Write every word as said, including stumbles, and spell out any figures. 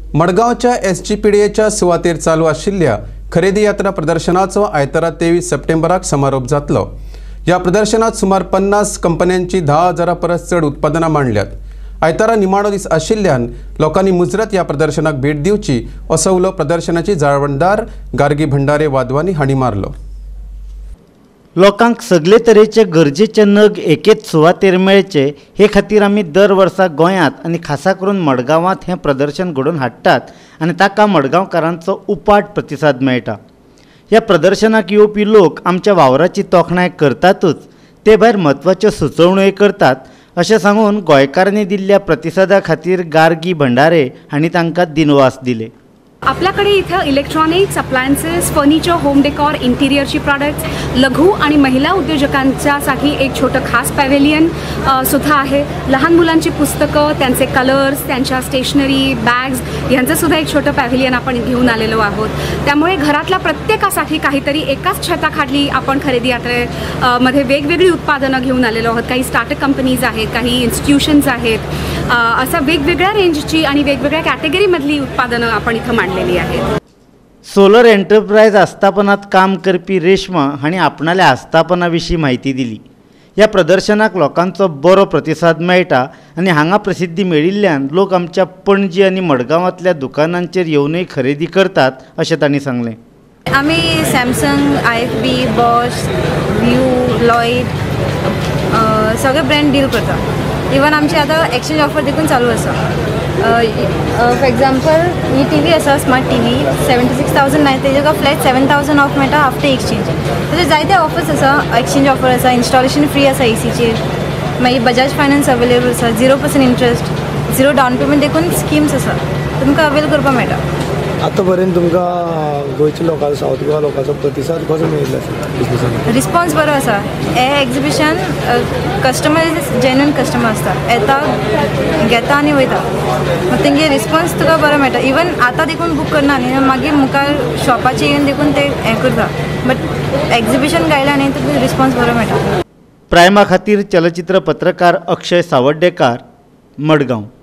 मडगावच्या S G P D एच्या सुवातेर चालू आशिल्ल्या खरेदी यात्रा प्रदर्शनाचो आयतारा तेवीस सप्टेंबराक समारोप जातलो। या प्रदर्शनात सुमार पन्नास कंपन्यांची धा हजारा परस चड उत्पादनां मांडल्यात। आयतारा निमाणो दीस आशिल्ल्यान लोकांनी मुजरत या प्रदर्शनाक भेट दिवची असो उलो प्रदर्शनाची जाळवणदार गार्गी भंडारे वाधवानी हांणी मारलो। लोकांक सगळे तरेचे गरजेचे नग एकेच सुवातेर मेळचे हे खातीर आमी दर वर्सा गोंयांत आनी खासा करून मडगांवांत हें प्रदर्शन घडोवन हाडटात आनी ताका मडगांवकारांचो उपाट प्रतिसाद मेळटा। ह्या प्रदर्शनाक येवपी लोक आमच्या वावराची तोखणाय करतातच, ते भायर म्हत्वाच्यो सुचोवण्योय करतात अशें सांगून गोंयकारांनी दिल्ल्या प्रतिसादा खातीर गार्गी भंडारे हांणी तांकां दिनवास दिले। आपल्याकडे इथं electronics, appliances, furniture, home decor, इंटिरियरची प्रॉडक्ट्स, लघु आणि महिला उद्योजकांच्यासाठी एक छोटं खास पॅव्हेलियन सुद्धा आहे। लहान मुलांची पुस्तकं, त्यांचे कलर्स, त्यांच्या स्टेशनरी, बॅग्स यांचं सुद्धा एक छोटं पॅव्हेलियन आपण घेऊन आलेलो आहोत। त्यामुळे घरातल्या प्रत्येकासाठी काहीतरी एकाच छताखाली आपण खरेदी यात्रेमध्ये वेगवेगळी उत्पादनं घेऊन आलेलो आहोत। काही स्टार्टअप कंपनीज आहेत, काही इन्स्टिट्यूशन्स आहेत, अशा वेगवेगळ्या रेंजची आणि वेगवेगळ्या कॅटेगरीमधली उत्पादनं आपण इथं मांडलेली आहेत। सोलर एंटरप्राइज आस्थापनात काम करपी रेश्मा हांणी आपणाल्या आस्थापनाविशीं माहिती दिली। ह्या प्रदर्शनाक लोकांचो बरो प्रतिसाद मेळटा आनी हांगा प्रसिद्धी मेळिल्ल्यान लोक आमच्या पणजी आनी मडगांवांतल्या दुकानांचेर येवनूय खरेदी करतात अशें तांणी सांगलें। आमी Samsung, I F B, Bosch, Vu, Lloyd सगळे ब्रँड डील करता। इवन आमची आता एक्सचेंज ऑफर देखून चालू आसा। फॉर एग्जाम्पल ही टी व्ही आसा, smart T V seventy six thousand nine, तेजेका फ्लॅट सेवन थावजंड ऑफ मेळटा आफ्टर एक्सचेंज। तशें जायते ऑफर्स आसा, एक्सचेंज ऑफर आसा, इन्स्टॉलेशन फ्री आसा एसीचेर, मागीर बजाज फायनान्स अवेलेबल आसा, zero percent interest, zero down payment देखून स्किम्स आसा, तुमकां अवेल करपाक मेळटा। आतां पर्यंत तुमकां गोंयच्या लोकांचो, सावथ गोवा लोकांचो प्रतिसाद कसो मेळिल्लो आसा? रिस्पॉन्स बरो आसा। हे एक्झिबिशन कस्टमर जेन्युइन कस्टमर आसता, येता घेता आनी वयता, मागीर तेंगे रिस्पॉन्स तुका बरो मेळटा। इवन आतां देखून बूक करना न्ही, मागीर मुखार शॉपाचेर येवन देखून ते हें करता, बट एक्झिबिशन गायला न्ही तुका रिस्पॉन्स बरो मेळटा। प्रायमा खातीर चलचित्र पत्रकार अक्षय सावड्डेकार, मडगांव।